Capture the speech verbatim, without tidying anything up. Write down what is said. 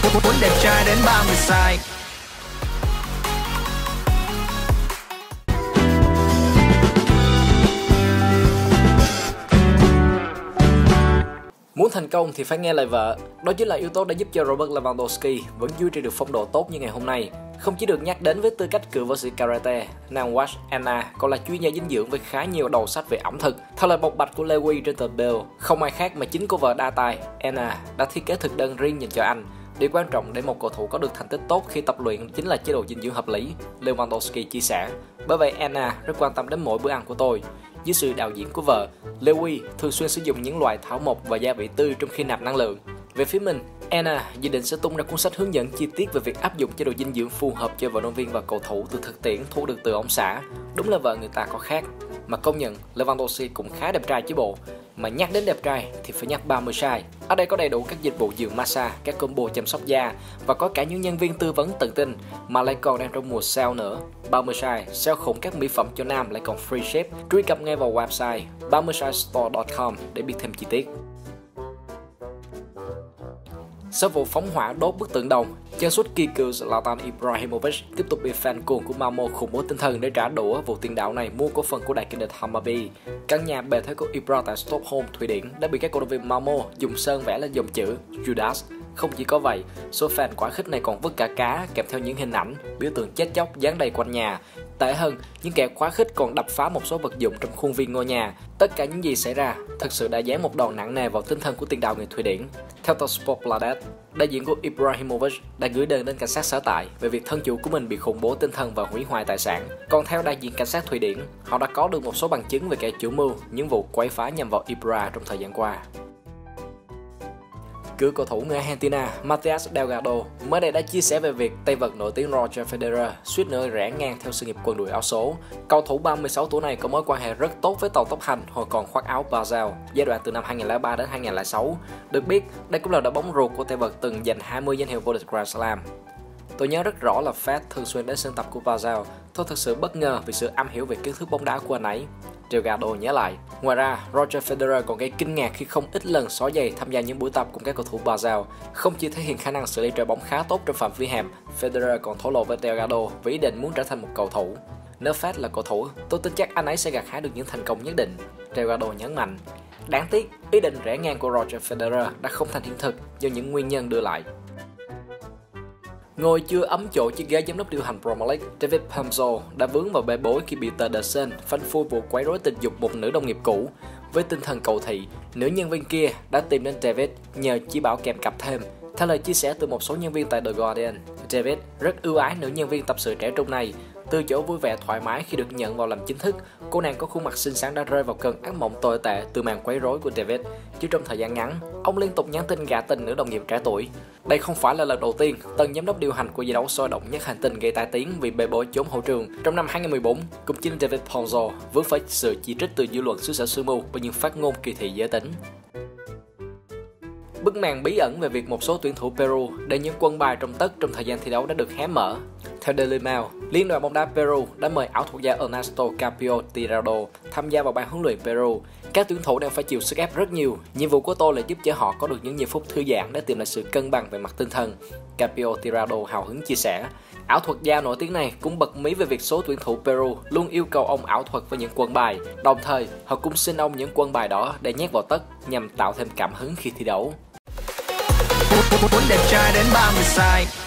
Muốn đẹp trai đến ba mươi sai. Muốn thành công thì phải nghe lời vợ. Đó chính là yếu tố đã giúp cho Robert Lewandowski vẫn duy trì được phong độ tốt như ngày hôm nay. Không chỉ được nhắc đến với tư cách cựu võ sĩ karate, nàng Watch Anna còn là chuyên gia dinh dưỡng với khá nhiều đầu sách về ẩm thực. Theo lời bộc bạch của Lewy trên tờ Bill, không ai khác mà chính cô vợ đa tài Anna đã thiết kế thực đơn riêng dành cho anh. Điều quan trọng để một cầu thủ có được thành tích tốt khi tập luyện chính là chế độ dinh dưỡng hợp lý, Lewandowski chia sẻ. Bởi vậy Anna rất quan tâm đến mỗi bữa ăn của tôi. Dưới sự đạo diễn của vợ, Lewy thường xuyên sử dụng những loại thảo mộc và gia vị tươi trong khi nạp năng lượng. Về phía mình, Anna dự định sẽ tung ra cuốn sách hướng dẫn chi tiết về việc áp dụng chế độ dinh dưỡng phù hợp cho vận động viên và cầu thủ từ thực tiễn thu được từ ông xã. Đúng là vợ người ta có khác. Mà công nhận, Lewandowski cũng khá đẹp trai chứ bộ. Mà nhắc đến đẹp trai thì phải nhắc ba mươi sai. Ở đây có đầy đủ các dịch vụ dưỡng massage, các combo chăm sóc da và có cả những nhân viên tư vấn tận tình mà lại còn đang trong mùa sale nữa. ba mươi sai, sale khủng các mỹ phẩm cho nam lại còn free ship. Truy cập ngay vào website ba mươi sai store chấm com để biết thêm chi tiết. Sau vụ phóng hỏa đốt bức tượng đồng, chân sút kỳ cựu Zlatan Ibrahimovic tiếp tục bị fan cuồng của Malmo khủng bố tinh thần để trả đũa vụ tiền đạo này mua cổ phần của đại kình địch Hammarby. Căn nhà bề thế của Ibra tại Stockholm, Thụy Điển đã bị các cổ động viên Malmo dùng sơn vẽ lên dòng chữ Judas. Không chỉ có vậy, số fan quá khích này còn vứt cả cá kèm theo những hình ảnh, biểu tượng chết chóc dán đầy quanh nhà. Tệ hơn, những kẻ quá khích còn đập phá một số vật dụng trong khuôn viên ngôi nhà. Tất cả những gì xảy ra thực sự đã giáng một đòn nặng nề vào tinh thần của tiền đạo người Thụy Điển. Theo tờ Sportbladet, đại diện của Ibrahimovic đã gửi đơn đến cảnh sát sở tại về việc thân chủ của mình bị khủng bố tinh thần và hủy hoại tài sản. Còn theo đại diện cảnh sát Thụy Điển, họ đã có được một số bằng chứng về kẻ chủ mưu những vụ quấy phá nhằm vào Ibra trong thời gian qua. Cựu cầu thủ người Argentina Matias Delgado mới đây đã chia sẻ về việc tay vợt nổi tiếng Roger Federer suýt nữa rẽ ngang theo sự nghiệp quần đùi áo số. Cầu thủ ba mươi sáu tuổi này có mối quan hệ rất tốt với tàu tốc hành hồi còn khoác áo Basel giai đoạn từ năm hai nghìn không trăm lẻ ba đến hai nghìn không trăm lẻ sáu. Được biết, đây cũng là đội bóng ruột của tay vợt từng giành hai mươi danh hiệu vô địch Grand Slam. Tôi nhớ rất rõ là Fed thường xuyên đến sân tập của Basel. Tôi thực sự bất ngờ vì sự am hiểu về kiến thức bóng đá của anh ấy. Delgado nhớ lại. Ngoài ra, Roger Federer còn gây kinh ngạc khi không ít lần xỏ giày tham gia những buổi tập cùng các cầu thủ Basel. Không chỉ thể hiện khả năng xử lý trái bóng khá tốt trong phạm vi hẹp, Federer còn thổ lộ với Delgado về ý định muốn trở thành một cầu thủ. Nếu Fed là cầu thủ, tôi tin chắc anh ấy sẽ gặt hái được những thành công nhất định. Delgado nhấn mạnh. Đáng tiếc, ý định rẽ ngang của Roger Federer đã không thành hiện thực do những nguyên nhân đưa lại. Ngồi chưa ấm chỗ chiếc ghế giám đốc điều hành Premier League, David Pamzo đã vướng vào bê bối khi bị tờ The Sun phanh phui vụ quấy rối tình dục một nữ đồng nghiệp cũ. Với tinh thần cầu thị, nữ nhân viên kia đã tìm đến David nhờ chỉ bảo kèm cặp thêm. Theo lời chia sẻ từ một số nhân viên tại The Guardian, David rất ưu ái nữ nhân viên tập sự trẻ trung này. Từ chỗ vui vẻ thoải mái khi được nhận vào làm chính thức, cô nàng có khuôn mặt xinh xắn đã rơi vào cơn ác mộng tồi tệ từ màn quấy rối của David. Chỉ trong thời gian ngắn, ông liên tục nhắn tin gạ tình nữ đồng nghiệp trẻ tuổi. Đây không phải là lần đầu tiên tân giám đốc điều hành của giải đấu sôi động nhất hành tinh gây tai tiếng vì bê bối trốn hậu trường. Trong năm hai nghìn không trăm mười bốn, cũng chính David Pamzo vướng phải sự chỉ trích từ dư luận xứ sở sương mù và những phát ngôn kỳ thị giới tính. Bức màn bí ẩn về việc một số tuyển thủ Peru để những quân bài trong tất trong thời gian thi đấu đã được hé mở. Theo Daily Mail, Liên đoàn bóng đá Peru đã mời ảo thuật gia Ernesto Carpio Tirado tham gia vào ban huấn luyện Peru. Các tuyển thủ đang phải chịu sức ép rất nhiều. Nhiệm vụ của tôi là giúp cho họ có được những giây phút thư giãn để tìm lại sự cân bằng về mặt tinh thần. Carpio Tirado hào hứng chia sẻ. Ảo thuật gia nổi tiếng này cũng bật mí về việc số tuyển thủ Peru luôn yêu cầu ông ảo thuật với những quân bài. Đồng thời, họ cũng xin ông những quân bài đó để nhét vào tất nhằm tạo thêm cảm hứng khi thi đấu. Muốn đẹp trai đến ba mươi sai.